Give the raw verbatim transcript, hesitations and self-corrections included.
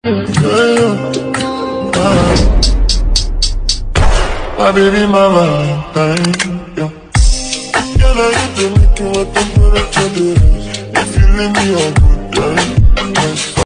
My baby, my Valentine, yeah. Girl, I hit the making what temperature it is. If you leave me a good time,